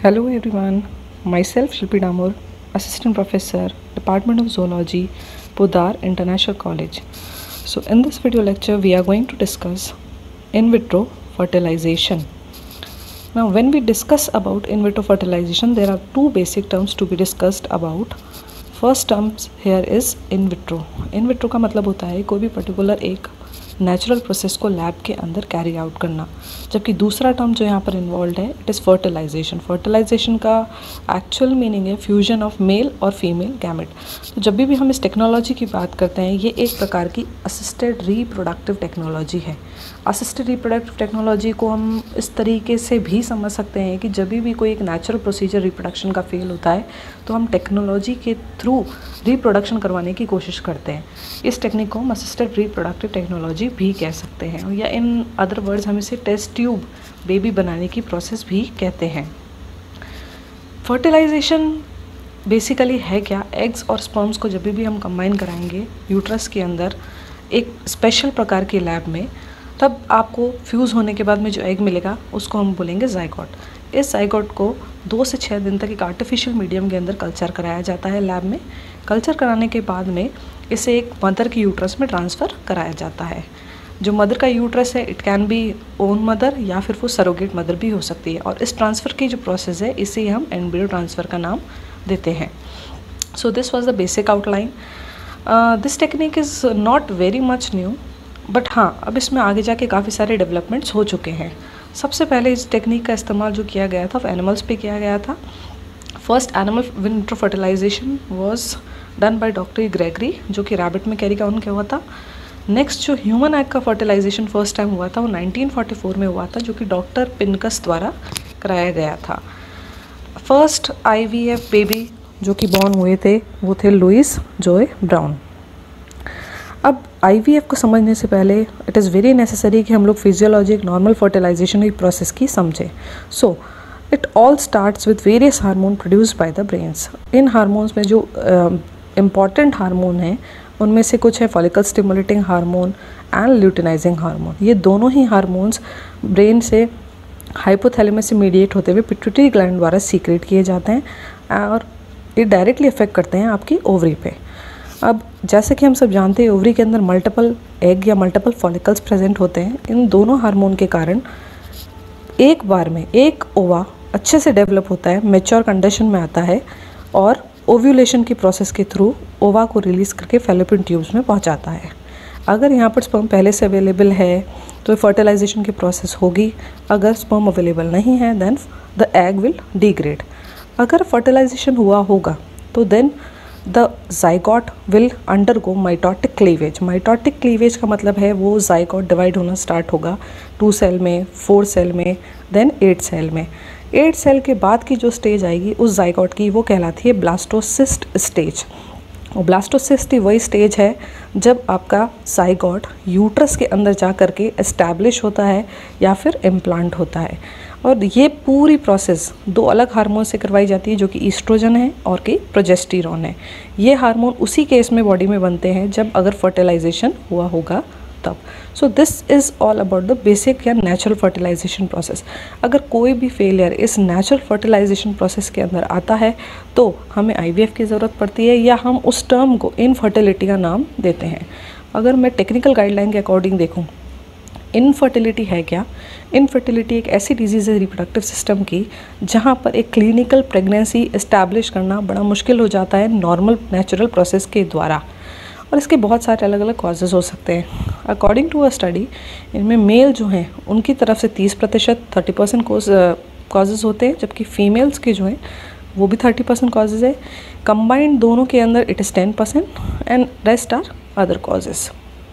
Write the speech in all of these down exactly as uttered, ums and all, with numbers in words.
Hello everyone, myself Shilpi Damur, Assistant Professor, Department of Zoology, Pudar International College. So in this video lecture we are going to discuss in vitro fertilization. Now when we discuss about in vitro fertilization, there are two basic terms to be discussed about. First terms here is in vitro. In vitro का मतलब होता है कोई भी particular एक natural process को lab के अंदर कैरी आउट करना, जबकि दूसरा टर्म जो यहाँ पर इन्वॉल्व है इट इज़ फर्टिलाइजेशन. फर्टिलाइजेशन का एक्चुअल मीनिंग है फ्यूजन ऑफ मेल और फीमेल गैमेट. तो जब भी भी हम इस टेक्नोलॉजी की बात करते हैं, ये एक प्रकार की असिस्टेड रिप्रोडक्टिव टेक्नोलॉजी है. असिस्टेड रिप्रोडक्टिव टेक्नोलॉजी को हम इस तरीके से भी समझ सकते हैं कि जब भी कोई एक नेचुरल प्रोसीजर रिप्रोडक्शन का फेल होता है तो हम टेक्नोलॉजी के थ्रू रिप्रोडक्शन करवाने की कोशिश करते हैं. इस टेक्निक को हम असिस्टेड रिप्रोडक्टिव टेक्नोलॉजी भी कह सकते हैं, या इन अदर वर्ड्स हम इसे टेस्ट ट्यूब बेबी बनाने की प्रोसेस भी कहते हैं. फर्टिलाइजेशन बेसिकली है क्या? एग्स और स्पर्म्स को जब भी हम कंबाइन कराएंगे यूट्रस के अंदर एक स्पेशल प्रकार की लैब में, तब आपको फ्यूज़ होने के बाद में जो एग मिलेगा उसको हम बोलेंगे जाइगोट. इस जाइगोट को दो से छः दिन तक एक आर्टिफिशियल मीडियम के अंदर कल्चर कराया जाता है लैब में. कल्चर कराने के बाद में इसे एक मदर की यूट्रस में ट्रांसफ़र कराया जाता है. जो मदर का यूट्रस है it can be own mother या फिर वो सरोगेट मदर भी हो सकती है. और इस ट्रांसफ़र की जो प्रोसेस है इसे हम एम्ब्रियो ट्रांसफ़र का नाम देते हैं. So this was the basic outline. This technique is not very much new, but हाँ अब इसमें आगे जाके काफ़ी सारे डेवलपमेंट्स हो चुके हैं. सबसे पहले इस टेक्निक का इस्तेमाल जो किया गया था वो एनिमल्स पे किया गया था. First animal in vitro fertilisation was done by doctor Gregory, जो कि रैबिट में कैरी ऑन किया हुआ था. नेक्स्ट जो ह्यूमन एग का फर्टिलाइजेशन फर्स्ट टाइम हुआ था वो नाइनटीन फोर्टी फोर में हुआ था, जो कि डॉक्टर पिनकस द्वारा कराया गया था. फर्स्ट आईवीएफ बेबी जो कि बॉर्न हुए थे वो थे लुइस जोए ब्राउन. अब आईवीएफ को समझने से पहले इट इज़ वेरी नेसेसरी कि हम लोग फिजियोलॉजी एक नॉर्मल फर्टिलाइजेशन की प्रोसेस की समझें. So it all starts with various hormone produced by the brains. इन हार्मोन्स में जो इम्पॉर्टेंट uh, हार्मोन हैं उनमें से कुछ है follicle stimulating hormone and luteinising hormone. ये दोनों ही हार्मोन्स ब्रेन से हाइपोथैलेमस से मीडिएट होते हुए पिट्यूटरी ग्लैंड द्वारा सीक्रेट किए जाते हैं और ये डायरेक्टली अफेक्ट करते हैं आपकी ओवरी पे. अब जैसे कि हम सब जानते हैं ओवरी के अंदर मल्टीपल एग या मल्टीपल फॉलिकल्स प्रेजेंट होते हैं. इन दोनों हार्मोन के कारण एक बार में एक ओवा अच्छे से डेवलप होता है, मैच्योर कंडीशन में आता है और ओव्यूलेशन की प्रोसेस के थ्रू ओवा को रिलीज़ करके फैलोपियन ट्यूब्स में पहुंचाता है. अगर यहाँ पर स्पर्म पहले से अवेलेबल है तो फर्टिलाइजेशन की प्रोसेस होगी. अगर स्पर्म अवेलेबल नहीं है then the egg will degrade. अगर फर्टिलाइजेशन हुआ होगा तो then the zygote will undergo mitotic cleavage. Mitotic cleavage का मतलब है वो जाइगोट डिवाइड होना स्टार्ट होगा टू सेल में, फोर सेल में, देन एट सेल में. एट सेल के बाद की जो स्टेज आएगी उस जाइगोट की वो कहलाती है ब्लास्टोसिस्ट स्टेज. और ब्लास्टोसिस्ट वही स्टेज है जब आपका जाइगोट यूट्रस के अंदर जा कर के एस्टैब्लिश होता है या फिर इम्प्लांट होता है. और ये पूरी प्रोसेस दो अलग हार्मोन से करवाई जाती है, जो कि ईस्ट्रोजन है और कि प्रोजेस्टेरॉन है. ये हार्मोन उसी केस में बॉडी में बनते हैं जब अगर फर्टिलाइजेशन हुआ होगा तब. So this is all about the basic या नेचुरल फर्टिलाइजेशन प्रोसेस. अगर कोई भी फेलियर इस नेचुरल फर्टिलाइजेशन प्रोसेस के अंदर आता है तो हमें आईवीएफ की ज़रूरत पड़ती है या हम उस टर्म को इनफर्टिलिटी का नाम देते हैं. अगर मैं टेक्निकल गाइडलाइन के अकॉर्डिंग देखूँ, इनफर्टिलिटी है क्या? इनफर्टिलिटी एक ऐसी डिजीज़ है रिप्रोडक्टिव सिस्टम की जहाँ पर एक क्लिनिकल प्रेगनेंसी इस्टेब्लिश करना बड़ा मुश्किल हो जाता है नॉर्मल नेचुरल प्रोसेस के द्वारा. और इसके बहुत सारे अलग अलग कॉजेज़ हो सकते हैं. अकॉर्डिंग टू अ स्टडी इनमें मेल जो हैं उनकी तरफ से तीस प्रतिशत थर्टी परसेंट कॉजेज़ होते हैं, जबकि फीमेल्स के जो हैं वो भी थर्टी परसेंट कॉजेज़ है. कंबाइंड दोनों के अंदर it is ten percent and rest are other causes.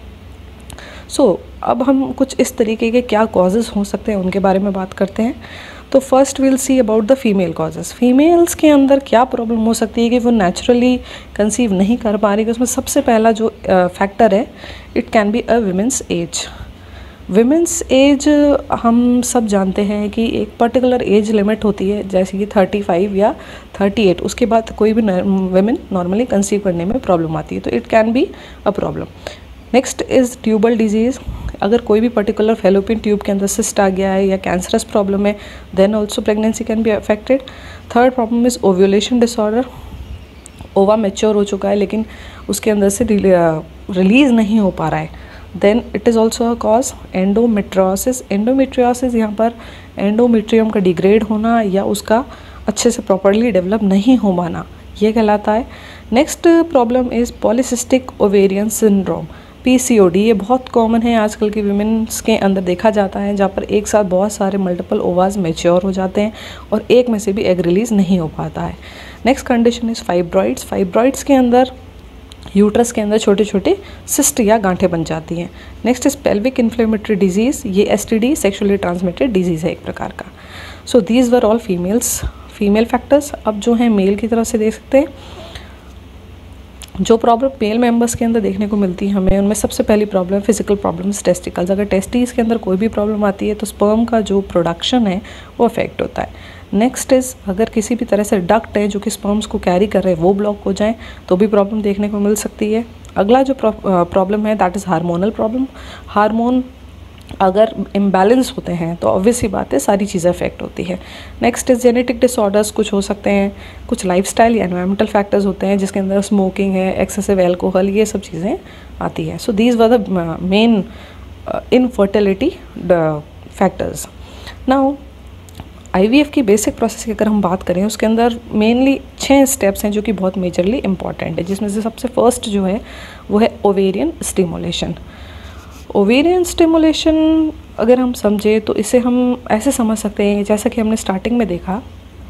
So so, अब हम कुछ इस तरीके के क्या कॉजेज़ हो सकते हैं उनके बारे में बात करते हैं. तो first will see about the female causes. Females के अंदर क्या प्रॉब्लम हो सकती है कि वो नेचुरली कंसीव नहीं कर पा रही. उसमें सबसे पहला जो फैक्टर है it can be a women's age. Women's age हम सब जानते हैं कि एक पर्टिकुलर एज लिमिट होती है, जैसे कि थर्टी फाइव या थर्टी एट. उसके बाद कोई भी वुमेन नॉर्मली कंसीव करने में प्रॉब्लम आती है, तो it can be a problem. Next is tubal disease. अगर कोई भी पर्टिकुलर फैलोपियन ट्यूब के अंदर सिस्ट आ गया है या कैंसरस प्रॉब्लम है, then also pregnancy can be affected. Third problem is ovulation disorder, ova mature हो चुका है लेकिन उसके अंदर से रिलीज़ नहीं हो पा रहा है, then it is also a cause. Endometriosis, endometriosis यहाँ पर एंडोमेट्रियम का डिग्रेड होना या उसका अच्छे से प्रॉपरली डेवलप नहीं हो पाना, ये कहलाता है। Next problem is polycystic ovarian syndrome, PCOD. ये बहुत कॉमन है आजकल की वीमेंस के अंदर देखा जाता है, जहाँ पर एक साथ बहुत सारे मल्टीपल ओवाज मैच्योर हो जाते हैं और एक में से भी एग रिलीज़ नहीं हो पाता है। Next condition is fibroids. Fibroids के अंदर यूट्रस के अंदर छोटे छोटे सिस्ट या गांठें बन जाती हैं। Next is pelvic inflammatory disease, ये एसटीडी सेक्सुअली ट्रांसमिटेड डिजीज़ है एक प्रकार का। So these were all females female factors. अब जो है मेल की तरफ से देख सकते हैं, जो प्रॉब्लम मेल मेंबर्स के अंदर देखने को मिलती है हमें, उनमें सबसे पहली प्रॉब्लम फिजिकल प्रॉब्लम्स टेस्टिकल्स। अगर टेस्टिस के अंदर कोई भी प्रॉब्लम आती है तो स्पर्म का जो प्रोडक्शन है वो अफेक्ट होता है। नेक्स्ट इज़ अगर किसी भी तरह से डक्ट है जो कि स्पर्म्स को कैरी कर रहे हैं वो ब्लॉक हो जाए तो भी प्रॉब्लम देखने को मिल सकती है। अगला जो प्रॉब्लम है that is hormonal problem. Hormone अगर इम्बैलेंस होते हैं तो ऑब्वियस ही बात है सारी चीज़ें अफेक्ट होती है। नेक्स्ट इज जेनेटिक डिसऑर्डर्स, कुछ हो सकते हैं, कुछ लाइफस्टाइल या एनवायरमेंटल फैक्टर्स होते हैं जिसके अंदर स्मोकिंग है, एक्सेसिव एल्कोहल, ये सब चीज़ें आती हैं। So these were the main infertility factors. Now IVF की बेसिक प्रोसेस की अगर हम बात करें उसके अंदर मेनली छः स्टेप्स हैं जो कि बहुत मेजरली इंपॉर्टेंट है, जिसमें से सबसे फर्स्ट जो है वो है ओवेरियन स्टिमुलेशन। ओवेरियन स्टिमुलेशन अगर हम समझे तो इसे हम ऐसे समझ सकते हैं जैसा कि हमने स्टार्टिंग में देखा,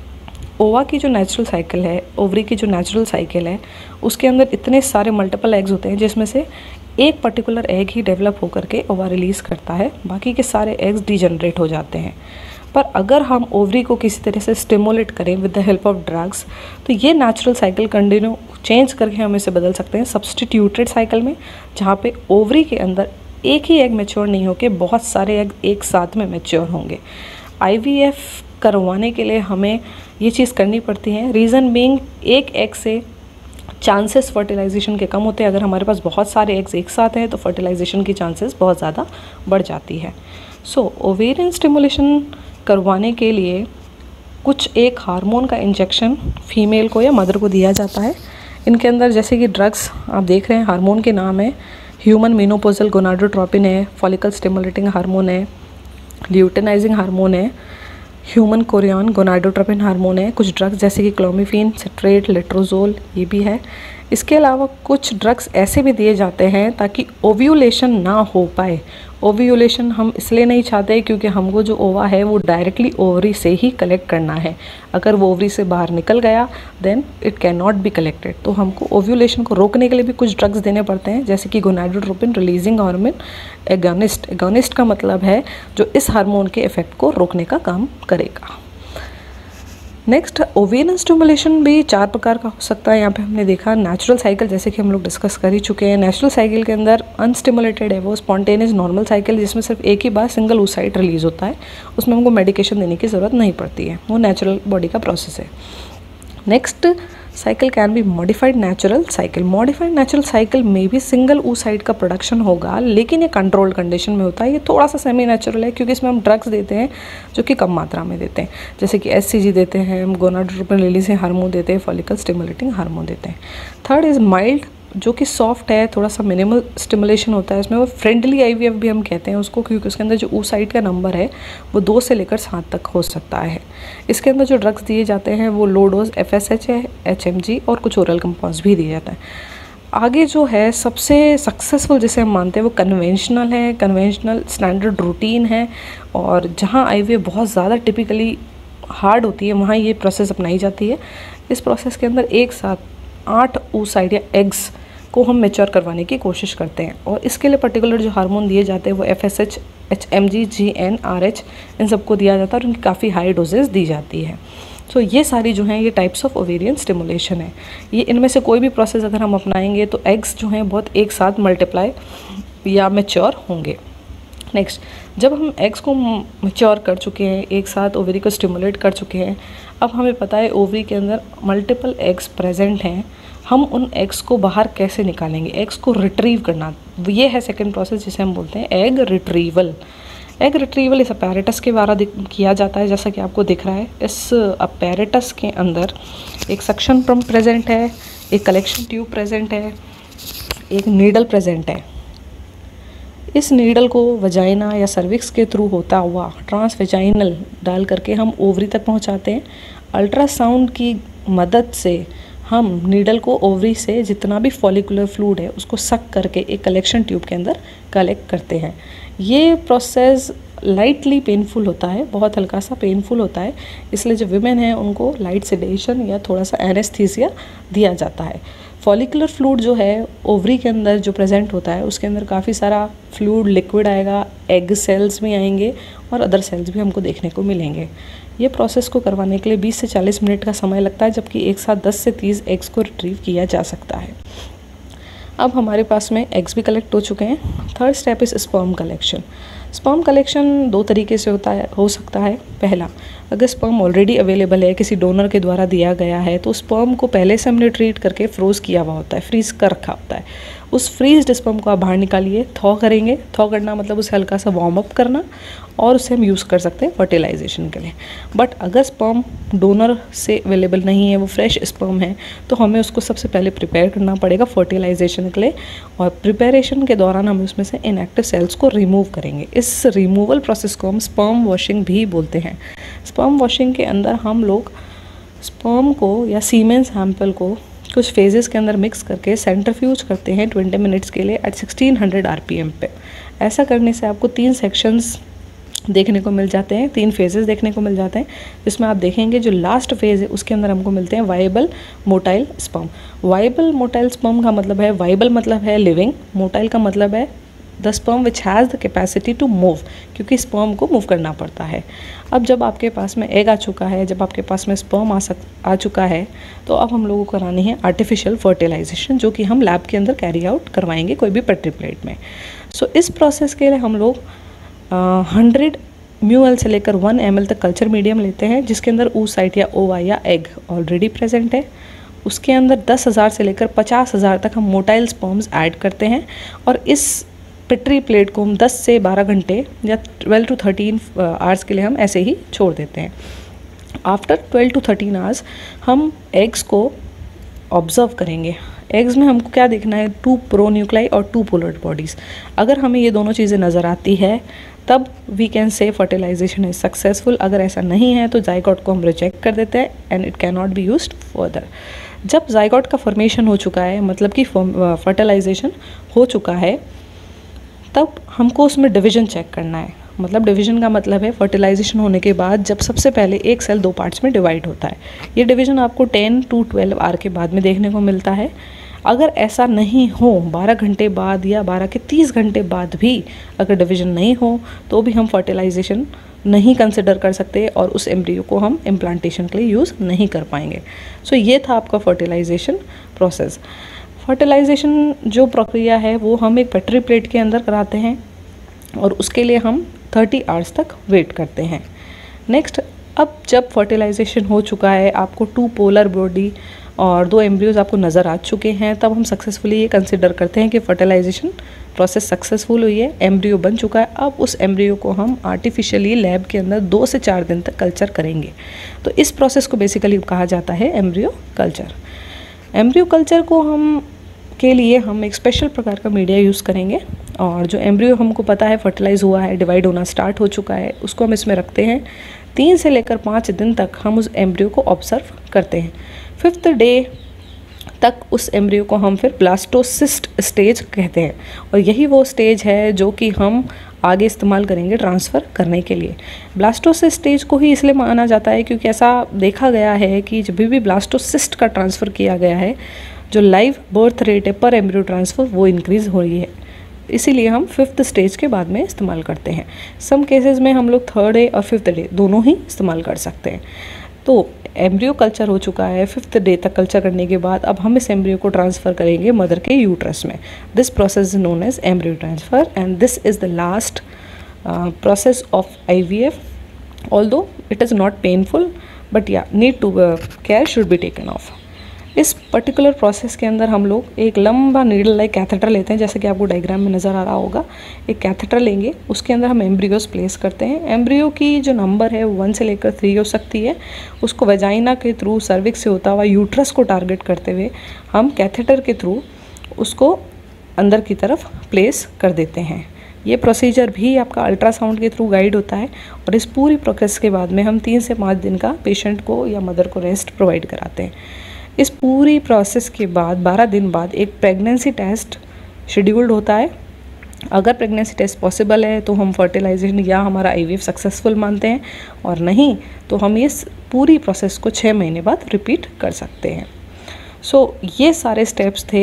ओवा की जो नेचुरल साइकिल है, ओवरी की जो नेचुरल साइकिल है, उसके अंदर इतने सारे मल्टीपल एग्स होते हैं जिसमें से एक पर्टिकुलर एग ही डेवलप होकर के ओवा रिलीज़ करता है, बाकी के सारे एग्स डीजनरेट हो जाते हैं। पर अगर हम ओवरी को किसी तरह से स्टिमुलेट करें with the help of drugs तो ये नेचुरल साइकिल कंटिन्यू चेंज करके हम इसे बदल सकते हैं सब्सटीट्यूटेड साइकिल में, जहाँ पे ओवरी के अंदर एक ही एग मैच्योर नहीं होके बहुत सारे एग एक साथ में मैच्योर होंगे। आईवीएफ करवाने के लिए हमें ये चीज़ करनी पड़ती है, रीज़न बीइंग एक एग से चांसेस फर्टिलाइजेशन के कम होते हैं। अगर हमारे पास बहुत सारे एग्स एक साथ हैं तो फर्टिलाइजेशन की चांसेस बहुत ज़्यादा बढ़ जाती है। सो ओवेरियन स्टिमुलेशन करवाने के लिए कुछ एक हार्मोन का इंजेक्शन फीमेल को या मदर को दिया जाता है। इनके अंदर जैसे कि ड्रग्स आप देख रहे हैं, हार्मोन के नाम है ह्यूमन मेनोपोजल गोनाडोट्रोपिन है, फॉलिकल स्टिमुलेटिंग हार्मोन है, ल्यूटेनाइजिंग हार्मोन है, ह्यूमन कोरियन गोनाडोट्रोपिन हार्मोन है, कुछ ड्रग्स जैसे कि क्लोमिफेन, सिट्रेट, लेट्रोजोल ये भी है। इसके अलावा कुछ ड्रग्स ऐसे भी दिए जाते हैं ताकि ओव्यूलेशन ना हो पाए। ओव्यूलेशन हम इसलिए नहीं चाहते क्योंकि हमको जो ओवा है वो डायरेक्टली ओवरी से ही कलेक्ट करना है। अगर वो ओवरी से बाहर निकल गया then it can not be collected. तो हमको ओव्यूलेशन को रोकने के लिए भी कुछ ड्रग्स देने पड़ते हैं जैसे कि gonadotropin releasing hormone agonist. Agonist का मतलब है जो इस हार्मोन के इफेक्ट को रोकने का काम करेगा। नेक्स्ट ओवेरियन स्टिमुलेशन भी चार प्रकार का हो सकता है। यहाँ पे हमने देखा नेचुरल साइकिल, जैसे कि हम लोग डिस्कस कर ही चुके हैं। नेचुरल साइकिल के अंदर अनस्टिमुलेटेड है वो स्पॉन्टेनियस नॉर्मल साइकिल, जिसमें सिर्फ एक ही बार सिंगल oocyte रिलीज होता है, उसमें हमको मेडिकेशन देने की ज़रूरत नहीं पड़ती है, वो नेचुरल बॉडी का प्रोसेस है। Next cycle can be modified natural cycle. Modified natural cycle में भी सिंगल oocyte का प्रोडक्शन होगा, लेकिन ये कंट्रोल्ड कंडीशन में होता है। ये थोड़ा सा सेमी नेचुरल है क्योंकि इसमें हम ड्रग्स देते हैं जो कि कम मात्रा में देते हैं, जैसे कि एससीजी देते हैं, हम गोनाडोट्रोपिन रिलीजिंग हार्मोन देते हैं, फॉलिकल स्टिमुलेटिंग हार्मोन देते हैं। थर्ड इज़ माइल्ड, जो कि सॉफ्ट है, थोड़ा सा मिनिमल स्टिमुलेशन होता है इसमें। वो फ्रेंडली आईवीएफ भी हम कहते हैं उसको क्योंकि उसके अंदर जो oocyte का नंबर है वो दो से लेकर सात तक हो सकता है। इसके अंदर जो ड्रग्स दिए जाते हैं वो लो डोज एफएसएच है, एचएमजी और कुछ ओरल कंपाउंड्स भी दिए जाते हैं। आगे जो है सबसे सक्सेसफुल जिसे हम मानते हैं वो कन्वेंशनल है। कन्वेंशनल स्टैंडर्ड रूटीन है और जहाँ आईवीएफ बहुत ज़्यादा टिपिकली हार्ड होती है वहाँ ये प्रोसेस अपनाई जाती है। इस प्रोसेस के अंदर एक साथ आठ oocyte या एग्स को हम मैच्योर करवाने की कोशिश करते हैं और इसके लिए पर्टिकुलर जो हार्मोन दिए जाते हैं वो F S H, H M G, G N, R H इन सबको दिया जाता है और उनकी काफ़ी हाई डोजेस दी जाती है। सो so, ये सारी जो हैं ये टाइप्स ऑफ ओवेरियन स्टिमुलेशन है। ये इनमें से कोई भी प्रोसेस अगर हम अपनाएंगे तो एग्स जो हैं बहुत एक साथ मल्टीप्लाई या मैच्योर होंगे। नेक्स्ट, जब हम एग्स को मैच्योर कर चुके हैं, एक साथ ओवरी को स्टिमुलेट कर चुके हैं, अब हमें पता है ओवरी के अंदर मल्टीपल एग्स प्रेजेंट हैं। हम उन एग्स को बाहर कैसे निकालेंगे, एग्स को रिट्रीव करना, ये है सेकेंड प्रोसेस जिसे हम बोलते हैं एग रिट्रीवल। एग रिट्रीवल इस अपैरेटस के द्वारा किया जाता है, जैसा कि आपको दिख रहा है। इस अपैरेटस के अंदर एक सक्शन पंप प्रेजेंट है, एक कलेक्शन ट्यूब प्रेजेंट है, एक नीडल प्रेजेंट है। इस नीडल को वजाइना या सर्विक्स के थ्रू होता हुआ ट्रांसवेजाइनल डाल करके हम ओवरी तक पहुंचाते हैं। अल्ट्रासाउंड की मदद से हम नीडल को ओवरी से जितना भी फॉलिकुलर फ्लूइड है उसको सक करके एक कलेक्शन ट्यूब के अंदर कलेक्ट करते हैं। ये प्रोसेस लाइटली पेनफुल होता है, बहुत हल्का सा पेनफुल होता है, इसलिए जो विमेन हैं उनको लाइट सेडेशन या थोड़ा सा एनेस्थीसिया दिया जाता है। फॉलिकुलर फ्लूइड जो है ओवरी के अंदर जो प्रेजेंट होता है उसके अंदर काफ़ी सारा फ्लूइड लिक्विड आएगा, एग सेल्स भी आएंगे और अदर सेल्स भी हमको देखने को मिलेंगे। ये प्रोसेस को करवाने के लिए बीस से चालीस मिनट का समय लगता है, जबकि एक साथ दस से तीस एग्स को रिट्रीव किया जा सकता है। अब हमारे पास में एग्स भी कलेक्ट हो चुके हैं। Third step is sperm collection. Sperm collection दो तरीके से होता है हो सकता है। पहला, अगर स्पर्म ऑलरेडी अवेलेबल है, किसी डोनर के द्वारा दिया गया है, तो स्पर्म को पहले से हमने ट्रीट करके फ्रोज़ किया हुआ होता है, फ्रीज़ कर रखा होता है। उस फ्रीज्ड स्पर्म को आप बाहर निकालिए, थॉ करेंगे। थॉ करना मतलब उसे हल्का सा वार्म अप करना, और उसे हम यूज़ कर सकते हैं फर्टिलाइजेशन के लिए। बट अगर स्पर्म डोनर से अवेलेबल नहीं है, वो फ्रेश स्पर्म है, तो हमें उसको सबसे पहले प्रिपेयर करना पड़ेगा फर्टिलाइजेशन के लिए, और प्रिपरेशन के दौरान हम उसमें से इनएक्टिव सेल्स को रिमूव करेंगे। इस रिमूवल प्रोसेस को हम स्पर्म वॉशिंग भी बोलते हैं। स्पर्म वॉशिंग के अंदर हम लोग स्पर्म को या सीमेन सैंपल को कुछ फेजेस के अंदर मिक्स करके सेंट्रीफ्यूज करते हैं ट्वेंटी मिनट्स के लिए एट सिक्सटीन हंड्रेड आरपीएम पे। ऐसा करने से आपको तीन सेक्शंस देखने को मिल जाते हैं, तीन फेजेस देखने को मिल जाते हैं, जिसमें आप देखेंगे जो लास्ट फेज़ है उसके अंदर हमको मिलते हैं viable motile sperm. Viable motile sperm का मतलब है, वाइबल मतलब है लिविंग, मोटाइल का मतलब है the sperm which has the capacity to move, क्योंकि स्पर्म को मूव करना पड़ता है। अब जब आपके पास में एग आ चुका है, जब आपके पास में स्पर्म आ सक आ चुका है, तो अब हम लोगों को करानी है आर्टिफिशियल फर्टिलाइजेशन, जो कि हम लैब के अंदर कैरी आउट करवाएंगे कोई भी पेट्री प्लेट में। सो so, इस प्रोसेस के लिए हम लोग हंड्रेड म्यू एल से लेकर वन एम एल तक कल्चर मीडियम लेते हैं, जिसके अंदर oocyte या ओवा या एग ऑलरेडी प्रेजेंट है। उसके अंदर दस हज़ार से लेकर पचास हज़ार तक हम मोटाइल स्पर्म्स ऐड करते हैं, और इस पेट्री प्लेट को हम दस से बारह घंटे या ट्वेल्व टू थर्टीन आवर्स के लिए हम ऐसे ही छोड़ देते हैं। After twelve to thirteen hours हम एग्स को ऑब्जर्व करेंगे। एग्स में हमको क्या देखना है, टू प्रो न्यूक्लाई और टू पोलर बॉडीज़। अगर हमें ये दोनों चीज़ें नज़र आती है तब we can say fertilization is successful. अगर ऐसा नहीं है तो जाइगोट को हम रिजेक्ट कर देते हैं and it can not be used further. जब जाइगोट का फॉर्मेशन हो चुका है, मतलब कि फर्टिलाइजेशन हो चुका है, तब हमको उसमें डिवीज़न चेक करना है। मतलब डिवीज़न का मतलब है फर्टिलाइजेशन होने के बाद जब सबसे पहले एक सेल दो पार्ट्स में डिवाइड होता है। ये डिवीज़न आपको टेन टू ट्वेल्व आवर के बाद में देखने को मिलता है। अगर ऐसा नहीं हो, बारह घंटे बाद या बारह के तीस घंटे बाद भी अगर डिवीज़न नहीं हो, तो भी हम फर्टिलाइजेशन नहीं कंसिडर कर सकते और उस एम्ब्रियो को हम इम्प्लांटेशन के लिए यूज़ नहीं कर पाएंगे। सो so, ये था आपका फर्टिलाइजेशन प्रोसेस। फर्टिलाइजेशन जो प्रक्रिया है वो हम एक पेट्री प्लेट के अंदर कराते हैं, और उसके लिए हम थर्टी आवर्स तक वेट करते हैं। नेक्स्ट, अब जब फर्टिलाइजेशन हो चुका है, आपको टू पोलर बॉडी और दो एम्ब्रियोज़ आपको नज़र आ चुके हैं, तब हम सक्सेसफुली ये कंसिडर करते हैं कि फर्टिलाइजेशन प्रोसेस सक्सेसफुल हुई है, एम्ब्रियो बन चुका है। अब उस एम्ब्रियो को हम आर्टिफिशियली लैब के अंदर दो से चार दिन तक कल्चर करेंगे। तो इस प्रोसेस को बेसिकली कहा जाता है एम्ब्रियो कल्चर। एम्ब्रियो कल्चर को हम के लिए हम एक स्पेशल प्रकार का मीडिया यूज़ करेंगे, और जो एम्ब्रियो हमको पता है फर्टिलाइज़ हुआ है, डिवाइड होना स्टार्ट हो चुका है, उसको हम इसमें रखते हैं। तीन से लेकर पाँच दिन तक हम उस एम्ब्रियो को ऑब्जर्व करते हैं। फिफ्थ डे तक उस एम्ब्रियो को हम फिर ब्लास्टोसिस्ट स्टेज कहते हैं, और यही वो स्टेज है जो कि हम आगे इस्तेमाल करेंगे ट्रांसफ़र करने के लिए। ब्लास्टोसिस्ट स्टेज को ही इसलिए माना जाता है क्योंकि ऐसा देखा गया है कि जब भी ब्लास्टोसिस्ट का ट्रांसफ़र किया गया है, जो लाइव बर्थ रेट है पर एम्ब्रियो ट्रांसफ़र वो इंक्रीज़ हो रही है, इसीलिए हम फिफ्थ स्टेज के बाद में इस्तेमाल करते हैं। सम केसेस में हम लोग थर्ड डे और फिफ्थ डे दोनों ही इस्तेमाल कर सकते हैं। तो एम्ब्रियो कल्चर हो चुका है, फिफ्थ डे तक कल्चर करने के बाद अब हम इस एम्ब्रियो को ट्रांसफ़र करेंगे मदर के यूट्रस में। This process is known as embryo transfer, and this is the last process of I V F, although it is not painful, but yeah need to care should be taken of. इस particular process के अंदर हम लोग एक लंबा needle like catheter लेते हैं, जैसे कि आपको डायग्राम में नज़र आ रहा होगा। एक कैथेटर लेंगे, उसके अंदर हम एम्ब्रियोस प्लेस करते हैं। एम्ब्रियो की जो नंबर है वन से लेकर थ्री हो सकती है। उसको वेजाइना के थ्रू सर्विक्स से होता हुआ यूट्रस को टारगेट करते हुए हम कैथेटर के थ्रू उसको अंदर की तरफ प्लेस कर देते हैं। ये प्रोसीजर भी आपका अल्ट्रासाउंड के थ्रू गाइड होता है और इस पूरी प्रोसेस के बाद में हम तीन से पाँच दिन का पेशेंट को या मदर को रेस्ट प्रोवाइड कराते हैं। इस पूरी प्रोसेस के बाद बारह दिन बाद एक प्रेगनेंसी टेस्ट शेड्यूल्ड होता है। अगर प्रेगनेंसी टेस्ट पॉसिबल है तो हम फर्टिलाइजेशन या हमारा आईवीएफ सक्सेसफुल मानते हैं, और नहीं तो हम इस पूरी प्रोसेस को छः महीने बाद रिपीट कर सकते हैं। सो so, ये सारे स्टेप्स थे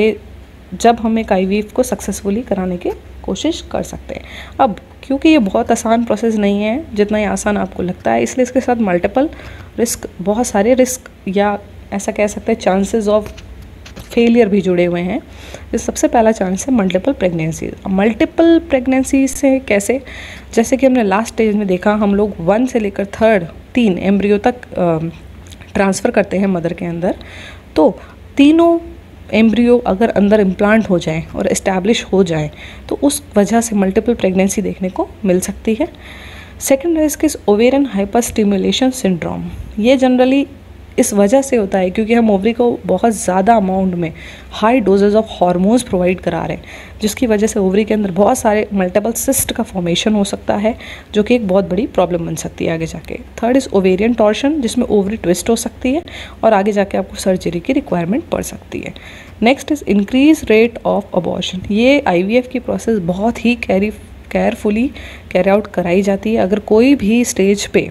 जब हम एक आईवीएफ को सक्सेसफुली कराने की कोशिश कर सकते हैं। अब क्योंकि ये बहुत आसान प्रोसेस नहीं है जितना ये आसान आपको लगता है, इसलिए इसके साथ मल्टीपल रिस्क, बहुत सारे रिस्क या ऐसा कह सकते हैं चांसेस ऑफ फेलियर भी जुड़े हुए हैं। तो सबसे पहला चांस है मल्टीपल प्रेगनेंसी। मल्टीपल प्रेगनेंसी से कैसे, जैसे कि हमने लास्ट स्टेज में देखा, हम लोग वन से लेकर थर्ड तीन एम्ब्रियो तक ट्रांसफ़र करते हैं मदर के अंदर। तो तीनों एम्ब्रियो अगर अंदर इम्प्लांट हो जाए और इस्टेब्लिश हो जाए तो उस वजह से मल्टीपल प्रेगनेंसी देखने को मिल सकती है। Second risk is ovarian hyper stimulation syndrome. ये जनरली इस वजह से होता है क्योंकि हम ओवरी को बहुत ज़्यादा अमाउंट में high doses of hormones provide करा रहे हैं, जिसकी वजह से ओवरी के अंदर बहुत सारे मल्टीपल सिस्ट का फॉर्मेशन हो सकता है, जो कि एक बहुत बड़ी प्रॉब्लम बन सकती है आगे जाके। थर्ड इज़ ओवेरियन टॉर्शन, जिसमें ओवरी ट्विस्ट हो सकती है और आगे जाके आपको सर्जरी की रिक्वायरमेंट पड़ सकती है। Next is increase rate of abortion. ये आईवीएफ की प्रोसेस बहुत ही कैरी केयरफुली कैरी आउट कराई जाती है। अगर कोई भी स्टेज पे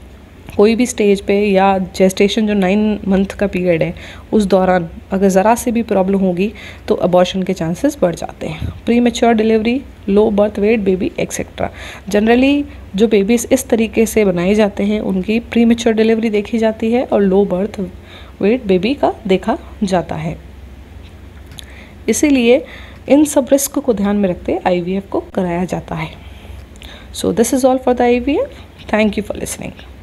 कोई भी स्टेज पे या जेस्टेशन जो नाइन मंथ का पीरियड है उस दौरान अगर ज़रा से भी प्रॉब्लम होगी तो अबॉर्शन के चांसेस बढ़ जाते हैं। Premature delivery, low birth weight baby etcetera. Generally जो बेबीज़ इस तरीके से बनाए जाते हैं उनकी प्री मैच्योर डिलीवरी देखी जाती है और लो बर्थ वेट बेबी का देखा जाता है। इसीलिए इन सब रिस्क को ध्यान में रखते आईवीएफ को कराया जाता है। So this is all for the IVF. Thank you for listening.